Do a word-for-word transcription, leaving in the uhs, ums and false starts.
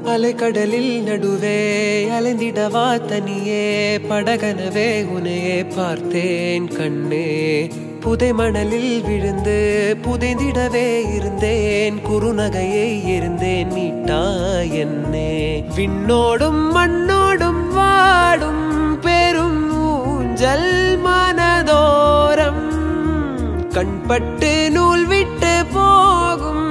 அலைக்கடலில் நடுவே அலைந்திடவா தனியே படகனவே உனையே பார்த்தேன் கண்ணே புதை மணலில் விழுந்து புதைந்திடவே இருந்தேன் குறுநகையை இருந்தேன் மீட்டா என்னே விண்ணோடும் மண்ணோடும் வாடும் பெரும் ஊஞ்சல் மனதோரம் கண்பட்டு நூல் விட்டு போகும்